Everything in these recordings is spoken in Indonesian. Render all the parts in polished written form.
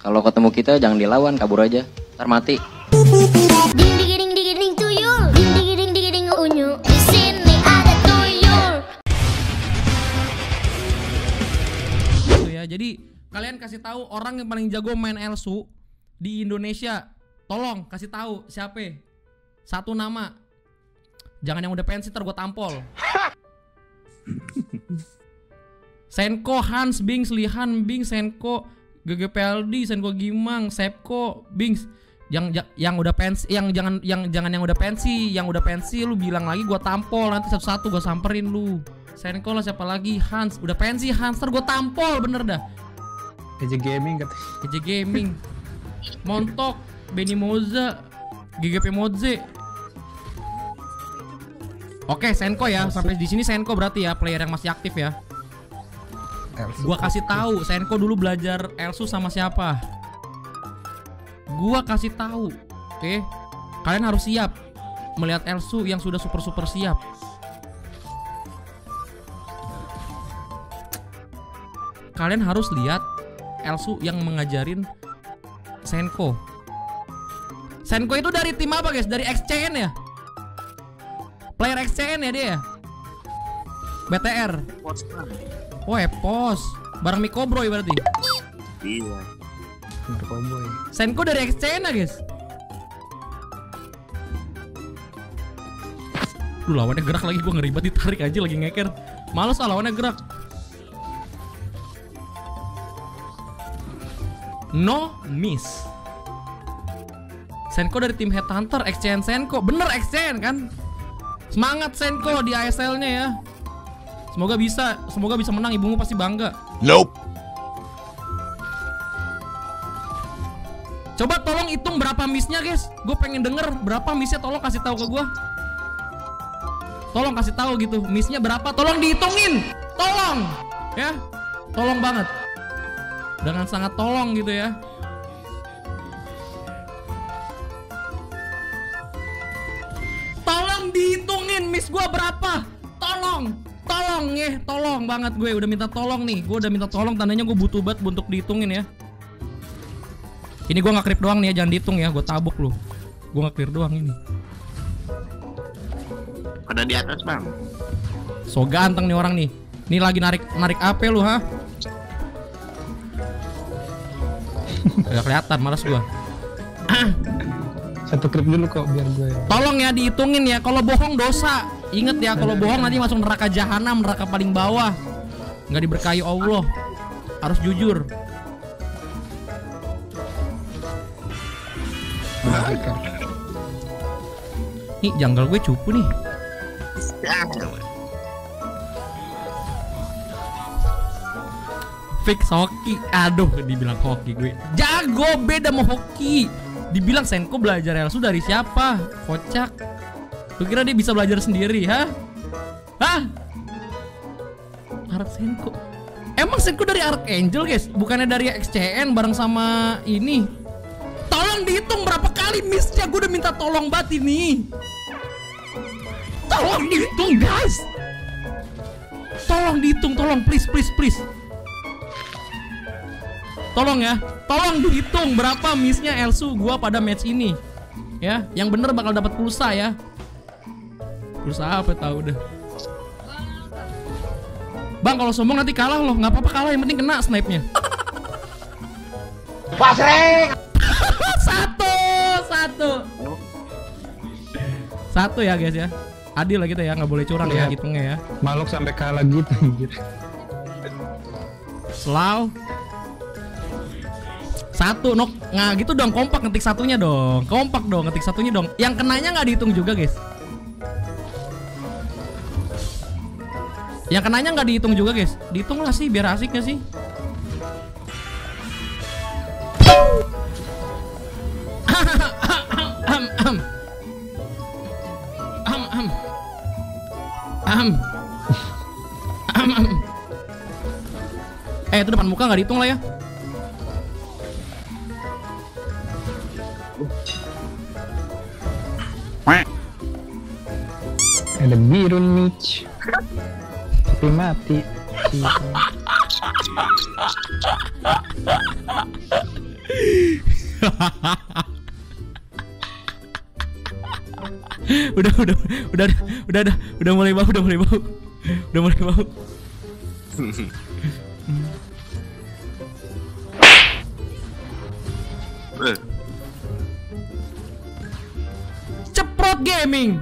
Kalau ketemu kita jangan dilawan, kabur aja. Ntar mati. Ding ding ding ding tuyul, ding ding ding ding unyu. Di sini ada tuyul. Gitu ya. Jadi kalian kasih tahu orang yang paling jago main Elsu di Indonesia. Tolong kasih tahu siapa? Satu nama. Jangan yang udah pensi ntar gue tampol. Senko, Hans, Bings, Lihan, Bings, Senko, GGPLD, Senko Gimang, Sepko, Bings. Yang udah pensi, yang jangan yang udah pensi, yang udah pensi lu bilang lagi gua tampol, nanti satu-satu gua samperin lu. Senko lah, siapa lagi? Hans, udah pensi Hans, ntar gua tampol bener dah. KJ Gaming katanya. KJ Gaming. Montok, Benny Moza, GGP Moze. Oke, Senko ya, sampai di sini Senko berarti ya player yang masih aktif ya. Gua kasih tahu, Senko dulu belajar Elsu sama siapa? Gua kasih tahu, oke? Kalian harus siap melihat Elsu yang sudah super siap. Kalian harus lihat Elsu yang mengajarin Senko. Senko itu dari tim apa guys? Dari XCN ya? Player XCN ya dia ya? BTR. Oh Epos, bareng Mikobroy berarti. Iya. Mikobroy. Senko dari XCN ya guys. Duh lawannya gerak lagi, gue ngeribet ditarik aja lagi ngeker. Males lawannya gerak. No miss. Senko dari tim Headhunter, XCN Senko. Bener XCN kan? Semangat Senko di ASL-nya ya. Semoga bisa menang, ibumu pasti bangga. Nope. Coba tolong hitung berapa missnya guys. Gue pengen denger berapa missnya, tolong kasih tahu ke gue. Tolong kasih tahu gitu, missnya berapa? Tolong dihitungin. Tolong. Ya. Tolong banget. Dengan sangat tolong gitu ya. Tolong dihitungin miss gue berapa. Tolong ya, tolong banget gue udah minta tolong nih. Gue udah minta tolong, tandanya gue butuh banget untuk dihitungin ya. Ini gue nggak clear doang nih ya, jangan dihitung ya, gue tabuk lu. Gue nggak clear doang ini. Ada di atas bang. So ganteng nih orang nih. Ini lagi narik AP lu ha? Gak kelihatan, malas gue. Satu klip dulu kok biar gue. Tolong ya dihitungin ya. Kalau bohong dosa. Ingat ya, kalau bohong nanti masuk neraka jahanam, neraka paling bawah. Nggak diberkahi Allah. Harus jujur. Nih janggal gue cupu nih. Fix hoki. Aduh, dibilang hoki gue. Jago, beda sama hoki. Dibilang Senko belajar Elsu dari siapa? Kocak. Lu kira dia bisa belajar sendiri, ha? Hah? Ark Senko. Emang Senko dari Archangel, guys? Bukannya dari XCN bareng sama ini? Tolong dihitung berapa kali missnya. Gue udah minta tolong banget ini. Tolong dihitung, guys. Tolong dihitung, tolong, please. Tolong ya, tolong dihitung berapa missnya Elsu gua pada match ini. Ya, yang bener bakal dapat pulsa ya. Pulsa apa tahu udah. Bang, kalau sombong nanti kalah loh. Nggak apa-apa kalah, yang penting kena snipe-nya. Pasreng. Satu ya guys ya. Adil lah kita ya, nggak boleh curang ya hitungnya ya. Maluk sampai kalah gitu anjir. Slow. Satu nok, nah gitu dong, kompak ngetik satunya dong. Kompak dong, ngetik satunya dong. Yang kenanya nggak dihitung juga guys. Yang kenanya nggak dihitung juga guys. Dihitung lah sih, biar asik gak sih? Itu depan muka nggak dihitung lah ya. Ada biru Mitch. Tapi mati. Udah mulai bau. Ceprot Gaming.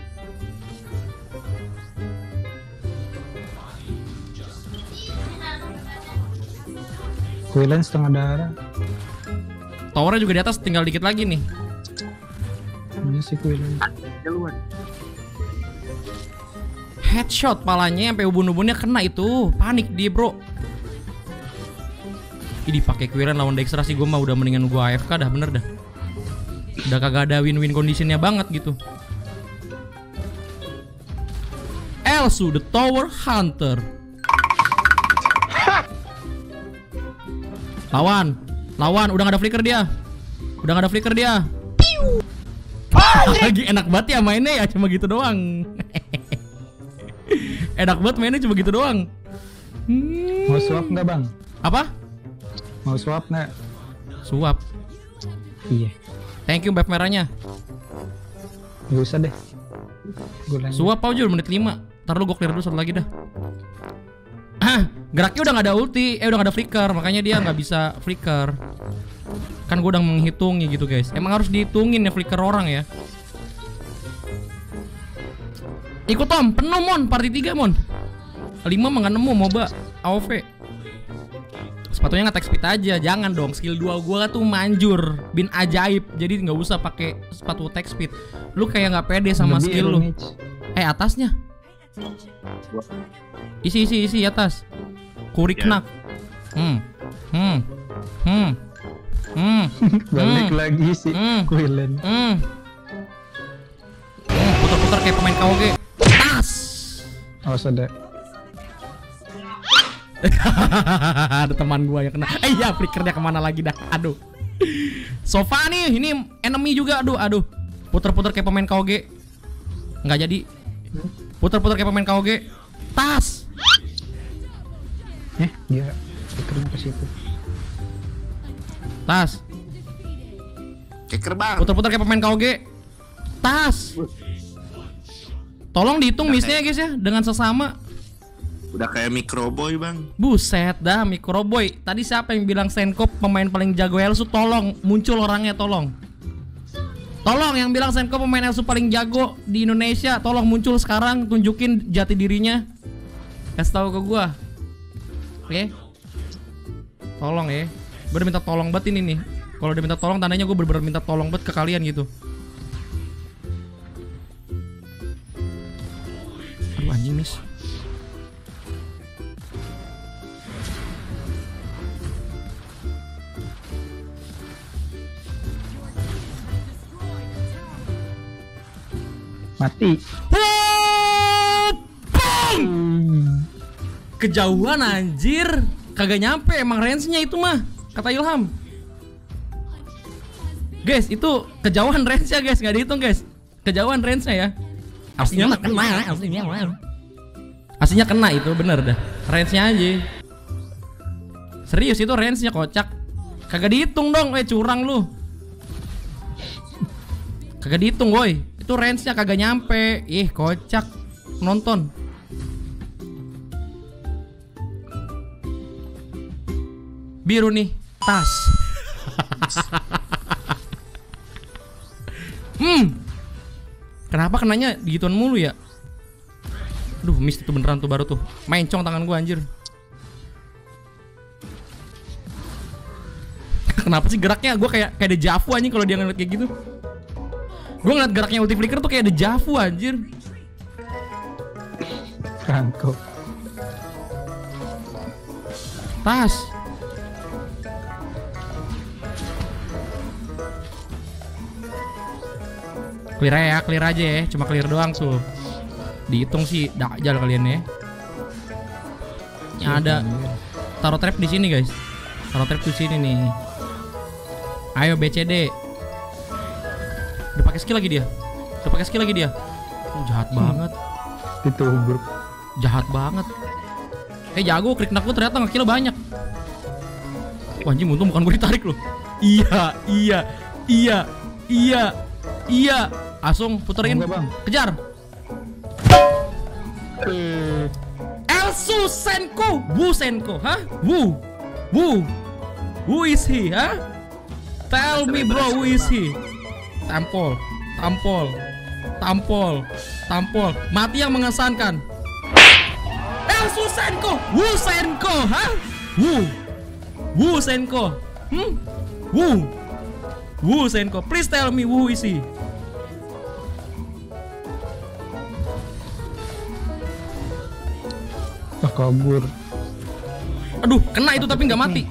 Quillen setengah darah. Towernya juga di atas, tinggal dikit lagi nih. Ini sih Quillen. Keluar. Headshot palanya sampai ubun-ubunnya kena itu. Panik dia, bro. Ini pakai Quillen lawan Dexter sih, gue mah udah mendingan gue AFK dah, bener dah. Udah kagak ada win-win conditionnya banget gitu. Elsu the Tower Hunter. Lawan, udah gak ada flicker dia. Lagi enak banget ya mainnya ya, cuma gitu doang. Enak banget mainnya cuma gitu doang. Mau swap nggak bang? Apa? Mau swap nggak? Suap. Iya. Thank you beb merahnya. Gak usah deh. Gue lanjut. Suap aja menit 5. Ntar lu gue clear dulu satu lagi dah. Geraknya udah gak ada ulti, udah gak ada flicker, makanya dia gak bisa flicker. Kan gue udah menghitungi gitu guys. Emang harus dihitungin ya flicker orang ya. Ikut Tom, penuh Mon, party 3 Mon. 5 mah gak nemu MOBA, AOV. Sepatunya nge-attack speed aja, jangan dong. Skill 2 gue tuh manjur, bin ajaib. Jadi gak usah pakai sepatu attack speed. Lu kayak gak pede sama Lebih skill lu. Mitch. Atasnya. Isi atas. Kuriknak. Balik lagi sih Quillen. Putar-putar kayak pemain KOG. Tas. Oh sudah. Ada teman gua yang kena. Iya, flickernya kemana lagi dah? Aduh. Sofa nih, ini enemy juga. Aduh. Putar-putar kayak pemain KOG. Nggak jadi. Putar-putar kayak pemain KOG. Tas. Dia flickernya ke situ. Tas. Keker bang. Putar-putar kayak pemain KOG. Tas. Tolong dihitung missnya ya guys ya, dengan sesama. Udah kayak Microboy bang. Buset dah, Microboy. Tadi siapa yang bilang Senkop pemain paling jago Elsu? Tolong muncul orangnya, tolong. Tolong yang bilang Senkop pemain Elsu paling jago di Indonesia, tolong muncul sekarang, tunjukin jati dirinya. Kasih tahu ke gua. Oke. Tolong ya. Gue udah minta tolong banget ini nih. Kalau udah minta tolong tandanya gue bener-bener minta tolong banget ke kalian gitu. Aduh anjing miss. Mati. Kejauhan anjir. Kagak nyampe emang range-nya itu mah. Kata Ilham. Guys, itu kejauhan range-nya guys, nggak dihitung guys. Kejauhan range-nya ya. Aslinya kena, aslinya kena itu bener dah. Range-nya aja. Serius itu range-nya kocak. Kagak dihitung dong, curang lu. Kagak dihitung woi. Itu range-nya kagak nyampe. Ih, kocak. Nonton. Biru nih, tas. Kenapa kenanya digituan mulu ya? Duh, miss itu beneran tuh baru tuh. Mencong tangan gua anjir. Kenapa sih geraknya? Gua kayak dejavu anjing kalau dia ngeliat kayak gitu. Gua ngeliat geraknya ulti flicker tuh kayak dejavu anjir. Franco. Tas. Clear aja ya, cuma clear doang tuh. Dihitung sih dajal kalian ya. Yang ada taruh trap di sini guys. Taruh trap di sini nih. Ayo BCD. Udah pakai skill lagi dia. Jahat banget. Ditubruk. Jahat banget. Jago, krik nak gue ternyata nge-kill banyak. Wah anjing, untung bukan gue ditarik loh. Iya. Langsung puterin. Enggak, Bang. Kejar. Elsu Senko. Wu Senko, hah? Wu. Who is he, hah? Tell me bro, who is he? Tampol. Mati yang mengesankan. Elsu Senko. Wu Senko, hah? Wu Senko. Wu Senko. Please tell me who is he? Kabur. Aduh, kena itu tapi nggak mati.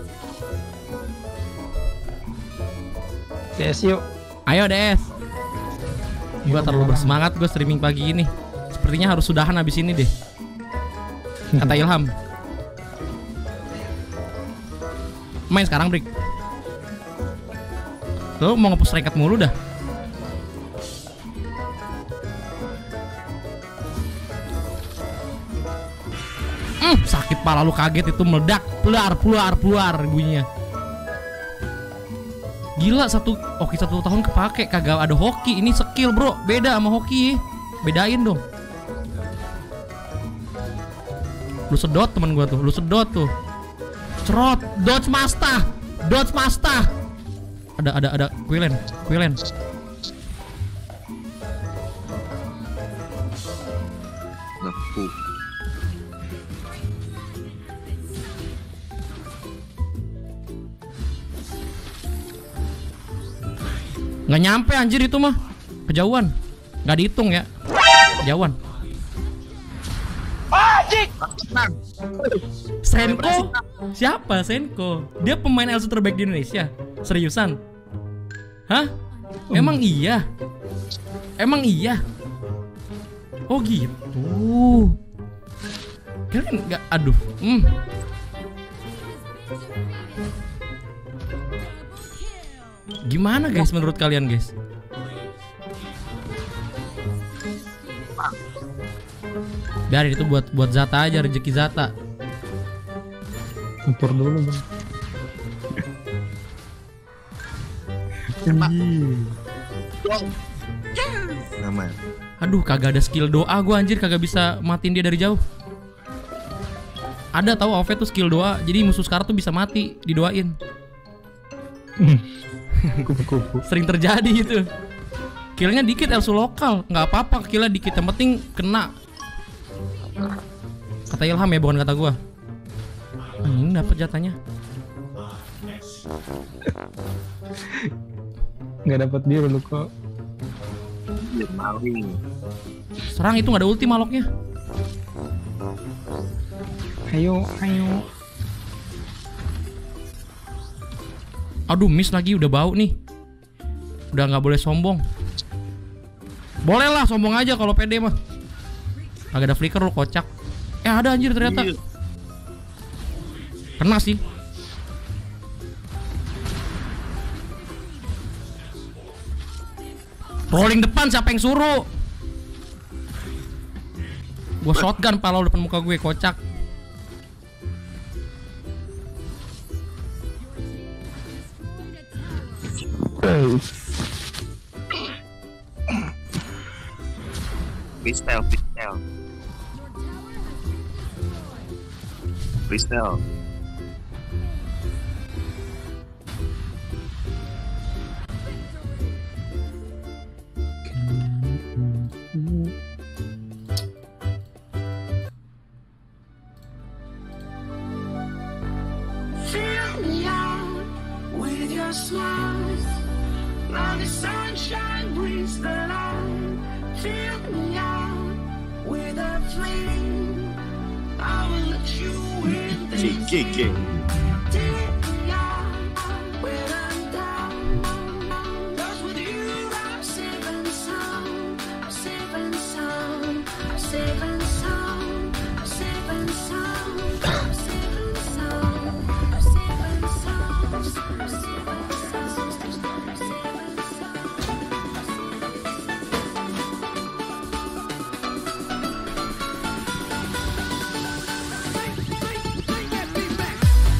DS yuk. Ayo DS. Gua terlalu bersemangat gue streaming pagi ini. Sepertinya harus sudahan habis ini deh. Kata Ilham. Main sekarang, Brik. Lo mau ngepush ranket mulu dah. Sakit pala lu, kaget itu meledak, keluar bunyinya. Gila, hoki 1 tahun kepake, kagak ada hoki. Ini skill bro, beda sama hoki. Bedain dong. Lu sedot temen gua tuh, Cerot, dodge master. Ada Quillen. Nepu. Nggak nyampe anjir itu mah. Kejauhan. Nggak dihitung ya. Kejauhan. Senko? Siapa Senko? Dia pemain Elsu terbaik di Indonesia. Seriusan? Hah? Emang iya? Oh gitu. Kalian nggak, aduh. Gimana guys menurut kalian guys? Biarin itu buat Zata aja, rezeki Zata. Tempur dulu bang. Nama. Aduh, kagak ada skill doa gua anjir, kagak bisa matiin dia dari jauh. Ada tahu AoV tuh skill doa, jadi musuh sekarang tuh bisa mati didoain. Kupu-kupu. Sering terjadi gitu. Killnya dikit Elsu lokal, nggak apa-apa killnya dikit, yang penting kena. Kata Ilham ya, bukan kata gua. Ini dapat jatahnya. Nggak dapat biru lu kok. Maling. Serang itu nggak ada ulti maloknya. Ayo. Aduh, miss lagi, udah bau nih. Udah nggak boleh sombong. Boleh lah sombong aja kalau pede mah. Agak ada flicker lu, kocak. Ada anjir ternyata. Iya. Kena sih. Rolling depan siapa yang suruh? Gua shotgun pala depan muka gue, kocak. Freestyle. Fill me out with your smiles. Now the sunshine brings the light. Fill me out with a flame. I will let you in this Kiki. Take me out when I'm down. 'Cause with you I'm safe and sound. I'm safe and sound. I'm safe and sound. I'm safe and sound. I'm safe and sound. I'm safe and sound. I'm safe and sound. I'm safe and sound.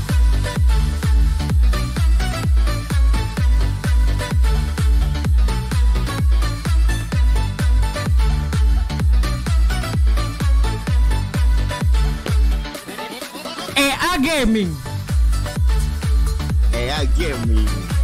Gaming. Gaming.